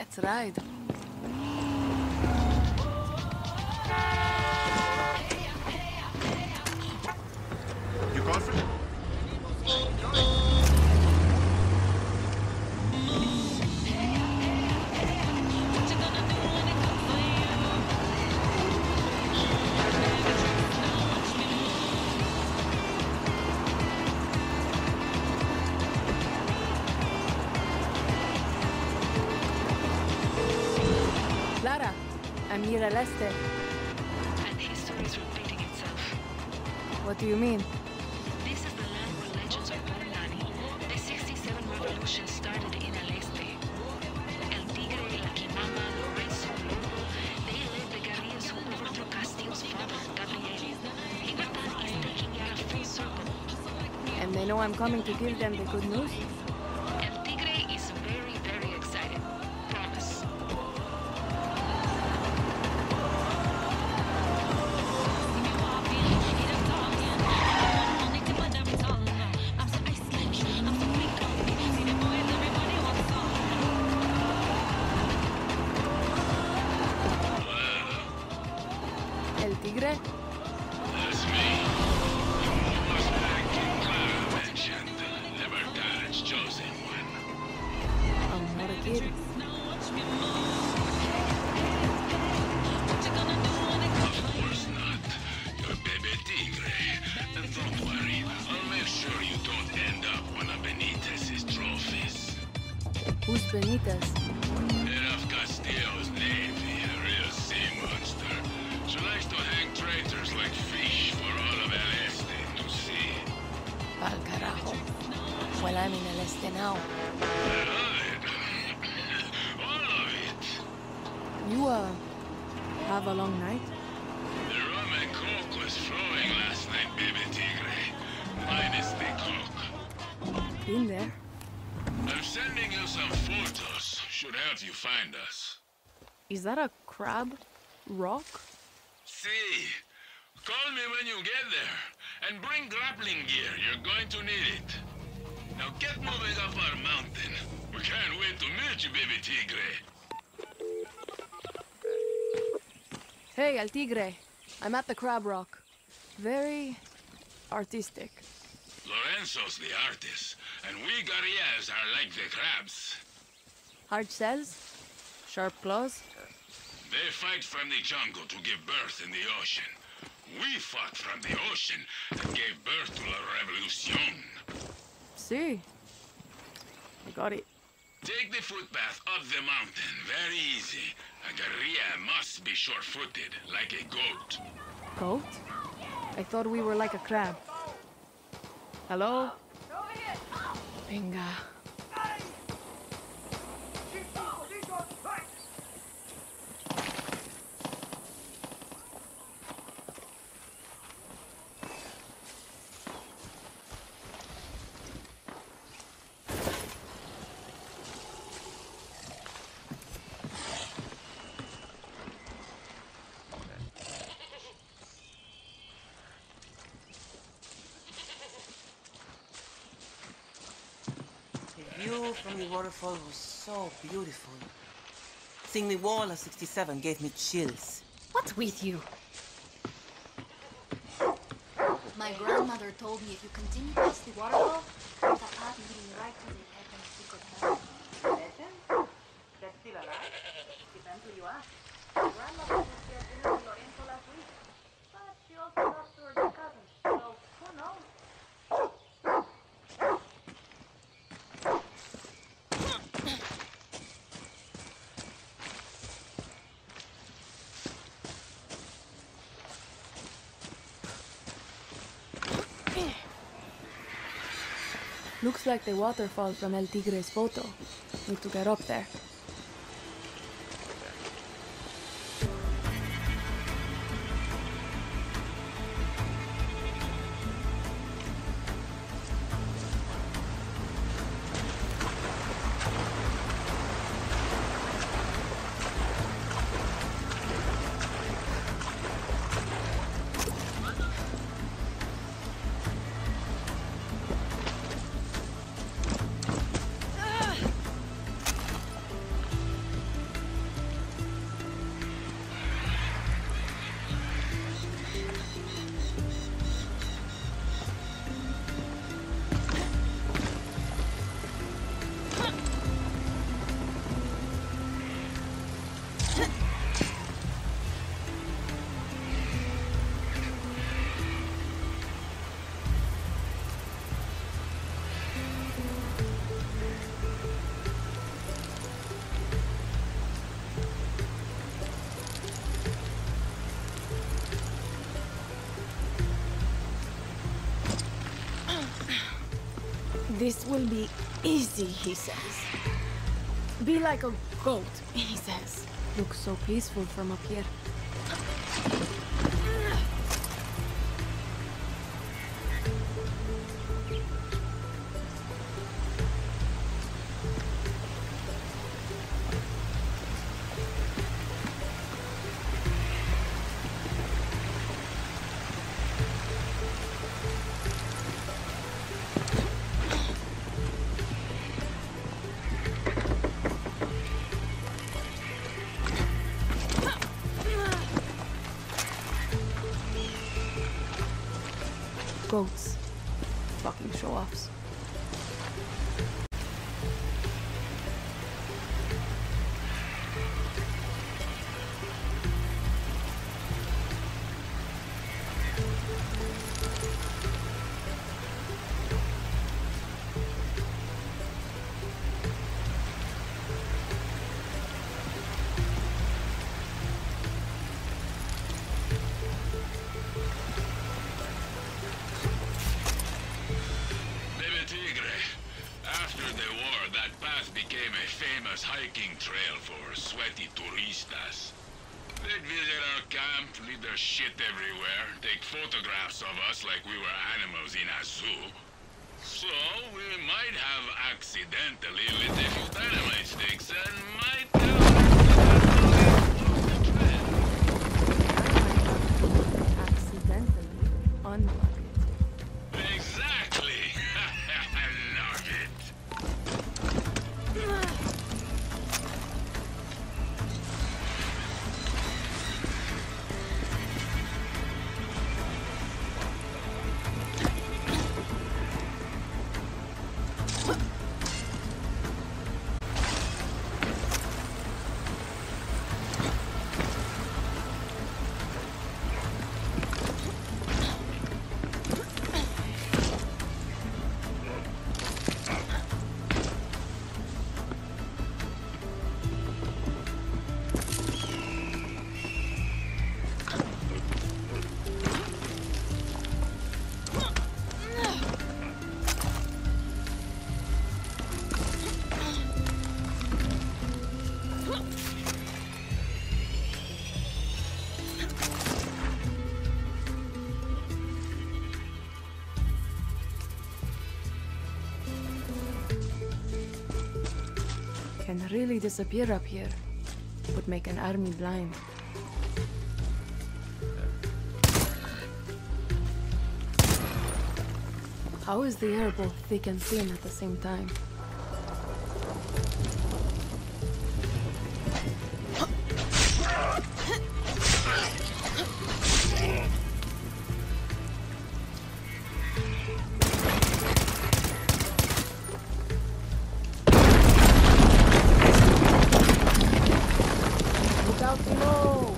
Let's ride. You confident? Clara, I'm Mira Leste. And history is repeating itself. What do you mean? This is the land where legends are born, Dani. The 67 revolution started in El Este. El Tigre, La Quimama, Lorenzo, Lobo, they led the guerrillas who overthrew Castillo's father, Gabriel. Libertad is taking out a full circle. And they know I'm coming to give them the good news? El Tigre is very, very excited. Promise. El Tigre? That's me. Was back King Clara mentioned. Libertad's chosen one. I'm not a kid. Of course not. You're Bebe Tigre. And don't worry, I'll make sure you don't end up one of Benitez's trophies. Who's Benitez? Head of Castillo's navy, a real sea monster. She likes to hang traitors like fish for all of El Este to see. Pal carajo. Well, I'm in El Este now. I love it. All of it. You, have a long night? The rum and coke was flowing last night, Baby Tigre. Minus the coke. Been there. I'm sending you some photos. Should help you find us. Is that a crab? Rock? See, call me when you get there. And bring grappling gear. You're going to need it. Now get moving up our mountain. We can't wait to meet you, Baby Tigre. Hey, El Tigre. I'm at the Crab Rock. Very artistic. Lorenzo's the artist, and we guerrillas are like the crabs. Hard shells? Sharp claws? They fight from the jungle to give birth in the ocean. We fought from the ocean and gave birth to La Revolucion. See? I got it. Take the footpath up the mountain, very easy. A guerrilla must be sure-footed, like a goat. Goat? I thought we were like a crab. Hello? Venga. The view from the waterfall was so beautiful. Seeing the wall of 67 gave me chills. What's with you? My grandmother told me if you continue past the waterfall, there's a path leading right to the Heaven's secret heaven. Legend? That's still alive? Depends who you ask. My grandmother was here at dinner with Lorenzo last week. But she also lost to her cousin, so who knows? Looks like the waterfall from El Tigre's photo. Need to get up there. This will be easy, he says. Be like a goat, he says. Looks so peaceful from up here. Goats. Fucking show-offs. hiking trail for sweaty turistas. They'd visit our camp, leave their shit everywhere, take photographs of us like we were animals in a zoo. So, we might have accidentally lit a few dynamite sticks and might have the trail. Accidentally unplug it. Exactly! I love it. Can really disappear up here. Would make an army blind. How is the air both thick and thin at the same time? Look out below!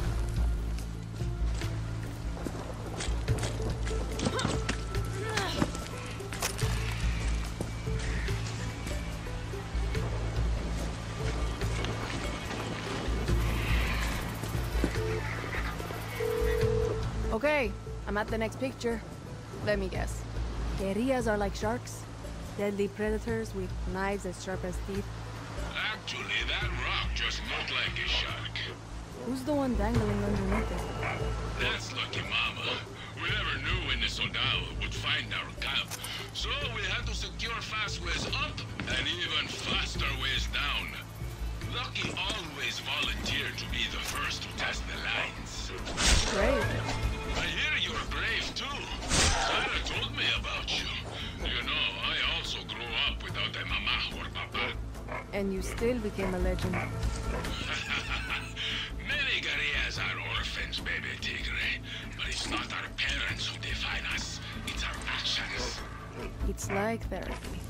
Okay, I'm at the next picture. Let me guess. Guerrillas are like sharks? Deadly predators with knives as sharp as teeth? Actually, that rock just looked like a shark. Who's the one dangling underneath it? That's Lucky Mama. We never knew when the Soldado would find our camp, so we had to secure fast ways up and even faster ways down. Lucky always volunteered to be the first to test the lines. Great. I hear you're brave too. Sarah told me about you. You know, I also grew up without a mama or papa. And you still became a legend. Many guerrillas are orphans, baby Tigre. But it's not our parents who define us. It's our actions. It's like therapy.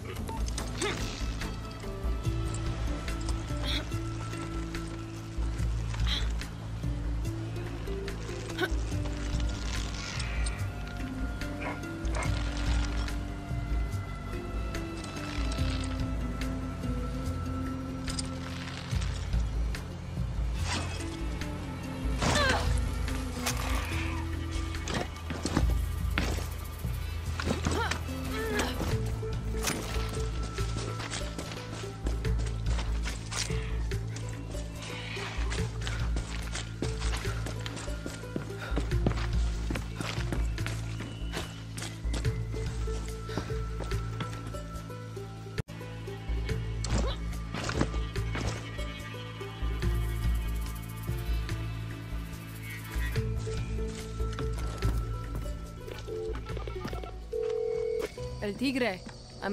El Tigre. I'm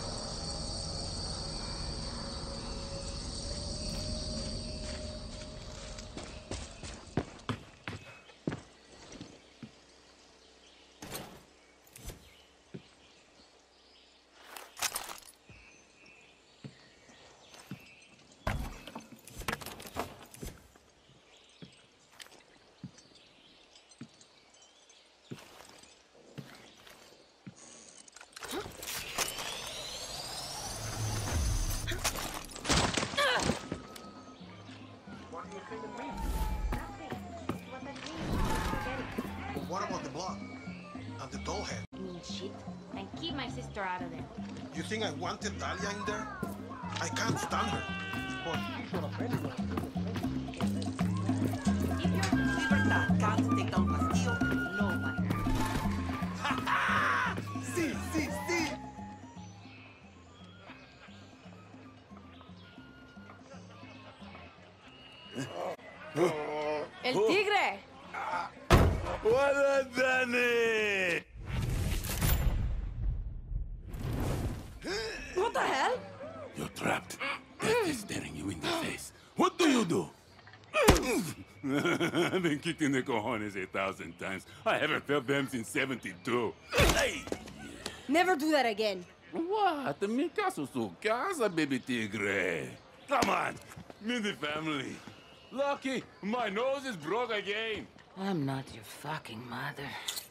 What do you think it means? Nothing. What I mean, forget it. But what about the blood? And the doll head? It means shit. And keep my sister out of there. You think I wanted Dahlia in there? I can't stand her. But she's not a friend. If your Libertad can't take down Castillo, no one. Sí, sí, sí. El Tigre! What done it? What the hell? You're trapped. Death is staring you in the face. What do you do? I've been kicked in the cojones 1,000 times. I haven't felt them since 72. Hey! Never do that again. What? Mi caso su casa, baby tigre. Come on, meet the family. Lucky, my nose is broke again. I'm not your fucking mother.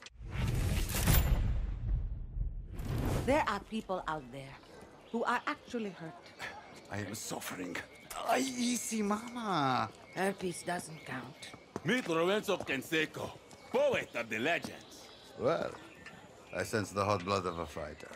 There are people out there who are actually hurt. I am suffering. Ay, easy, mama. Herpes doesn't count. Meet Lorenzo Canseco, poet of the legends. Well, I sense the hot blood of a fighter.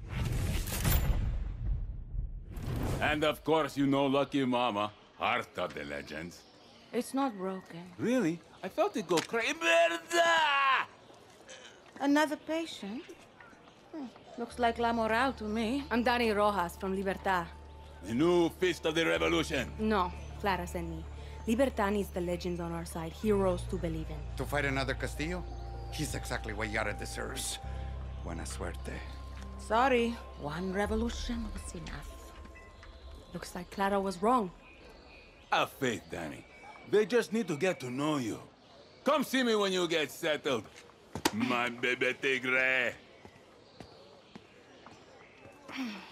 And of course, you know Lucky Mama, heart of the legends. It's not broken. Really? I felt it go crazy. Berta! Another patient? Looks like La Moral to me. I'm Danny Rojas from Libertad. The new fist of the revolution. No, Clara sent me. Libertad needs the legends on our side, heroes to believe in. To fight another Castillo? He's exactly what Yara deserves. Buena suerte. Sorry, one revolution was enough. Looks like Clara was wrong. Have faith, Danny. They just need to get to know you. Come see me when you get settled, my baby tigre.